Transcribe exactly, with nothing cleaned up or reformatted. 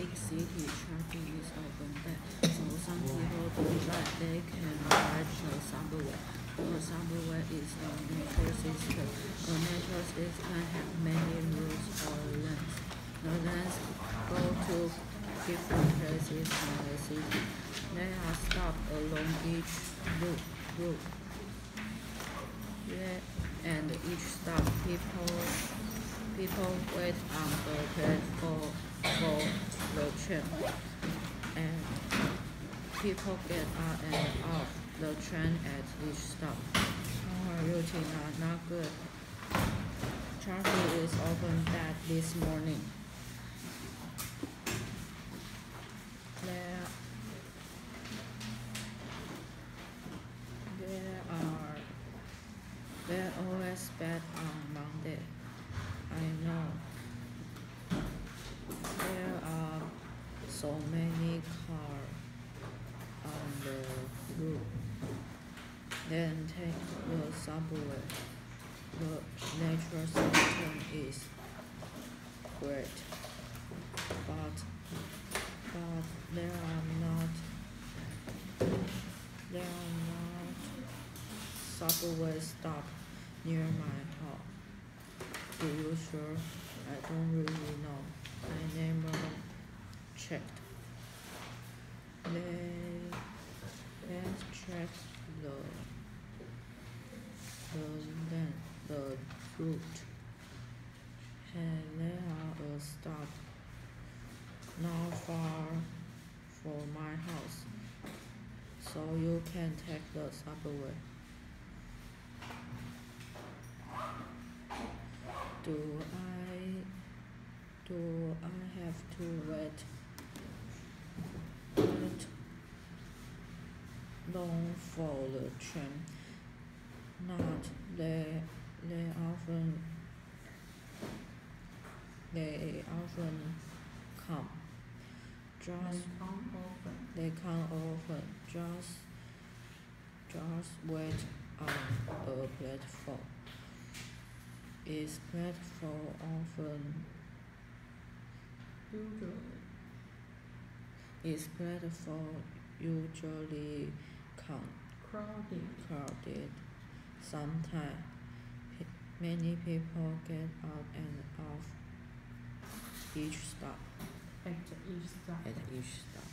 big city, traffic is often bad, so some people do that they can ride the subway. The subway is a metro system. A metro system has many routes or lanes. The lanes go to different places in the city. There are stops along each route. route. Yeah, and each stop people people wait on the platform for the train, and people get on and off the train at each stop. Our routine are not good. Traffic is often bad this morning. There, there are there always bad on Monday. I know. There are so many cars on the route. Then take the subway. The metro system is great, but but there are not there are not subway stop near my house. Do you sure? I don't really know. I never checked. Let, let's check the the then the route. And there are a stop not far from my house, so you can take the subway. Do I do I have to wait wait long for the train? Not. They they often they often come. Just they come often. Just just wait on the platform. Is platform often Usually. is platform usually con- Crowded. crowded? Sometimes many people get out and off each stop At each stop. at each stop.